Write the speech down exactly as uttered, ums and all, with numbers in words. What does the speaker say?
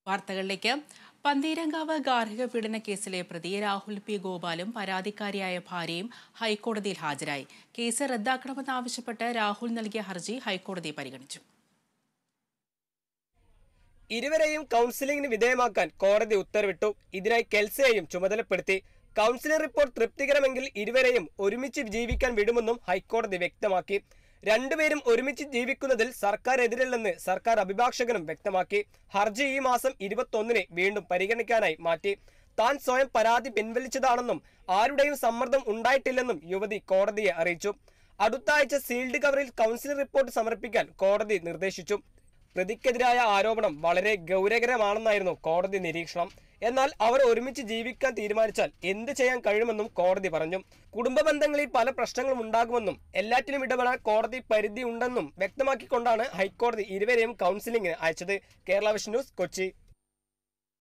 വാർത്തകളിലേക്ക്. പന്തീരങ്കാവ് ഗാർഹിക പീഡന കേസിലെ പ്രതി രാഹുൽ പി ഗോപാലും പരാതിക്കാരിയായ ഭാര്യയും ഹൈക്കോടതിയിൽ ഹാജരായി. കേസ് റദ്ദാക്കണമെന്നാവശ്യപ്പെട്ട് രാഹുൽ നൽകിയ ഹർജി ഹൈക്കോടതി പരിഗണിച്ചു. ഇരുവരെയും കൗൺസിലിംഗിന് വിധേയമാക്കാൻ കോടതി ഉത്തരവിട്ടു. ഇതിനായി കെൽസയെയും ചുമതലപ്പെടുത്തി. കൗൺസിലിംഗ് റിപ്പോർട്ട് തൃപ്തികരമെങ്കിൽ ഇരുവരെയും ഒരുമിച്ച് ജീവിക്കാൻ വിടുമെന്നും ഹൈക്കോടതി വ്യക്തമാക്കി. രണ്ടുപേരും ഒരുമിച്ച് ജീവിക്കുന്നതിൽ സർക്കാർ എതിരല്ലെന്ന് സർക്കാർ അഭിഭാഷകനും വ്യക്തമാക്കി. ഹർജി ഈ മാസം ഇരുപത്തൊന്നിന് വീണ്ടും പരിഗണിക്കാനായി മാറ്റി. താൻ സ്വയം പരാതി പിൻവലിച്ചതാണെന്നും ആരുടെയും സമ്മർദ്ദം ഉണ്ടായിട്ടില്ലെന്നും യുവതി കോടതിയെ അറിയിച്ചു. അടുത്ത ആഴ്ച സീൽഡ് കവറിൽ കൗൺസിലിംഗ് റിപ്പോർട്ട് സമർപ്പിക്കാൻ കോടതി നിർദ്ദേശിച്ചു. പ്രതിക്കെതിരായ ആരോപണം വളരെ ഗൗരവകരമാണെന്നായിരുന്നു കോടതി നിരീക്ഷണം. എന്നാൽ അവർ ഒരുമിച്ച് ജീവിക്കാൻ തീരുമാനിച്ചാൽ എന്ത് ചെയ്യാൻ കഴിയുമെന്നും കോടതി പറഞ്ഞു. കുടുംബ ബന്ധങ്ങളിൽ പല പ്രശ്നങ്ങളും ഉണ്ടാകുമെന്നും എല്ലാറ്റിനും ഇടപെടാൻ കോടതി പരിധി ഉണ്ടെന്നും വ്യക്തമാക്കിക്കൊണ്ടാണ് ഹൈക്കോടതി ഇരുവരെയും കൗൺസിലിംഗിന് അയച്ചത്. Kerala vision news, Kochi.